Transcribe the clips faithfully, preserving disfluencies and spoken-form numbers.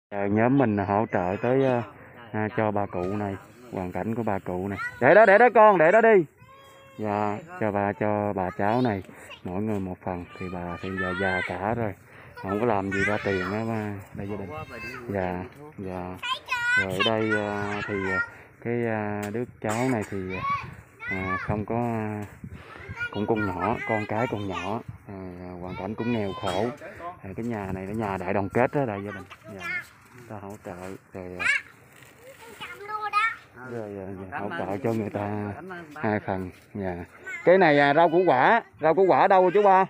Giờ nhóm mình hỗ trợ tới à, cho bà cụ này, hoàn cảnh của bà cụ này. Để đó, để đó con, để đó đi. Dạ, cho bà cho bà cháu này mỗi người một phần, thì bà thì già già cả rồi, không có làm gì ra tiền đó mà đây gia đình. Dạ, dạ. Rồi ở đây thì cái đứa cháu này thì à, không có, cũng còn nhỏ, con cái còn nhỏ, à, hoàn cảnh cũng nghèo khổ. À, cái nhà này là nhà đại đoàn kết đó đại gia đình. Dạ, ta hỗ trợ rồi rồi, rồi hỗ trợ cho người ta hai phần. Dạ. Cái này à, rau củ quả, rau củ quả đâu chú ba?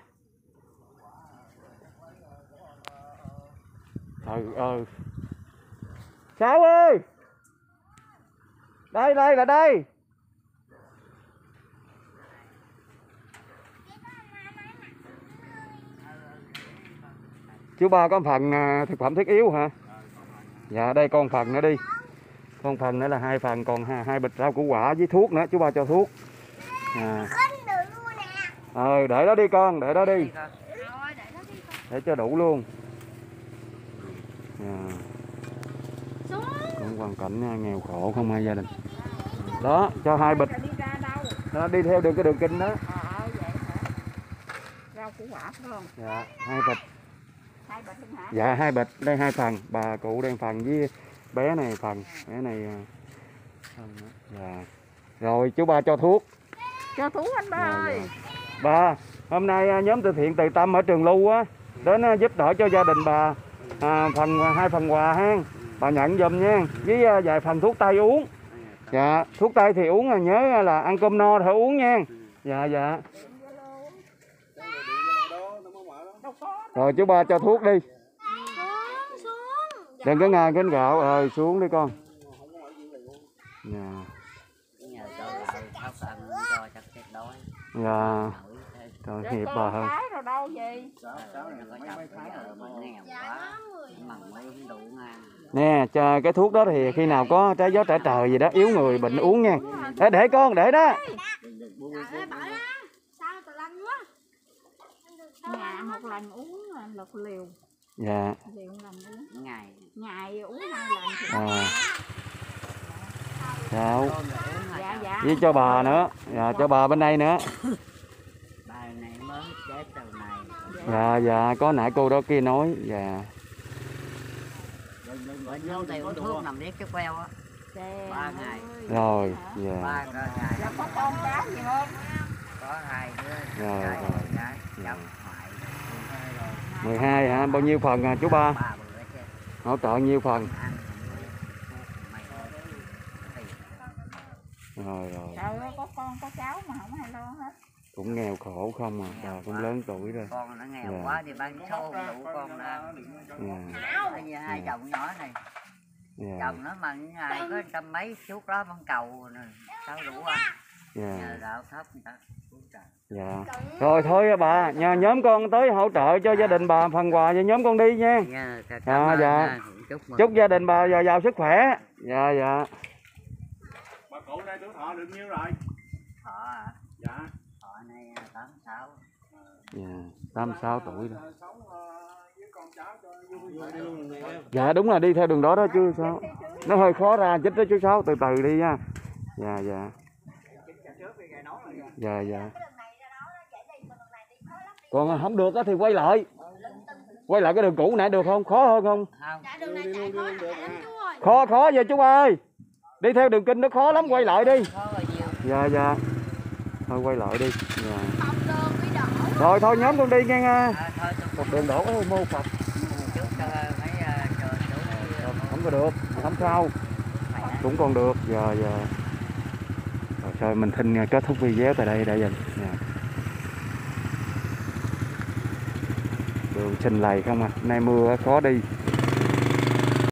Ừ ừ. Sáu ơi, đây đây là đây. Chú ba có phần à, thực phẩm thiết yếu hả? Dạ đây con phần nữa đi. Con phần nữa là hai phần, còn hai, hai bịch rau củ quả với thuốc nữa, chú ba cho thuốc. À. Ờ để đó đi con, để đó đi. Để cho đủ luôn. À. Cũng hoàn cảnh nghèo khổ không ai gia đình. Đó, cho hai bịch. Đó, đi theo đường cái đường kinh đó. Rau củ quả phải không? Dạ, hai bịch. Hai bịch luôn hả? Dạ hai bịch, đây hai phần, bà cụ đang phần với bé này phần, bé này. Dạ. Rồi chú ba cho thuốc. Cho thuốc anh ba Dạ, ơi. dạ. Bà, hôm nay nhóm từ thiện Từ Tâm ở Trường Lưu á đến giúp đỡ cho gia đình bà à, phần hai phần quà ha. Bà nhận giùm nha, với vài phần thuốc tây uống. Dạ, thuốc tây thì uống là nhớ là ăn cơm no thôi uống nha. Dạ dạ. Rồi chú ba cho thuốc đi. Đừng có ngài kênh gạo, ờ xuống đi con. Dạ. Dạ. Tội nghiệp bà hơn. Nè, cho cái thuốc đó thì khi nào có trái gió trả trời gì đó yếu người bệnh uống nha. Để, để con, để đó. Nhà một lần uống lượt liều. Dạ. Liều lần uống. Ngày. Ngày uống hai lần. Thì à. Sao? Dạ, dạ. Với cho bà nữa. Dạ, cho bà bên đây nữa. Bà này mới chết từ này. Dạ, dạ, có nãy cô đó kia nói. Dạ. Bệnh không thì uống thuốc nằm điếc chút queo á. Ba ngày. Rồi, dạ. Ba ngày. Dạ, có con cháu gì không? Có hai đứa. Rồi, rồi. rồi. mười hai hả? Bao nhiêu phần à chú ba? Hỗ trợ nhiêu phần? Rồi rồi. Trời ơi, có con có cháu mà không ai lo hết. Cũng nghèo khổ không à, bà cũng lớn tuổi rồi. Con nó nghèo dạ. quá thì bán số đủ con ra. Bây giờ hai chồng nhỏ này. Yeah. Chồng nó mà ngày có trăm mấy chút đó bằng cầu nè, sao đủ ăn. Yeah. Nhờ đạo thấp người ta. Dạ. Rồi thôi bà, nhà nhóm con tới hỗ trợ cho gia đình bà phần quà cho nhóm con đi nha. Dạ, à, dạ. Chúc, chúc gia đình bà giàu, giàu sức khỏe. Dạ dạ. Bà cụ đây tuổi thọ được nhiêu rồi? Thọ à? Dạ. Thọ này tám sáu. Dạ, tám sáu tuổi rồi. Dạ đúng là đi theo đường đó đó chứ sao. Nó hơi khó ra chích đó chú Sáu, từ từ đi nha. Dạ dạ. Dạ dạ. Còn không được thì quay lại. Quay lại cái đường cũ nãy được không? Khó hơn không? Khó khó vậy chú ơi. Đi theo đường kinh nó khó lắm, quay lại đi. Dạ dạ. Thôi quay lại đi. Dạ. Rồi thôi nhóm con đi nha. Một đường đổ hơi mô Phật. Không có được, không sao. Cũng còn được. Dạ dạ. Rồi thôi mình xin kết thúc video tại đây đã dần. Dạ. Đường xình lầy không à, nay mưa khó đi.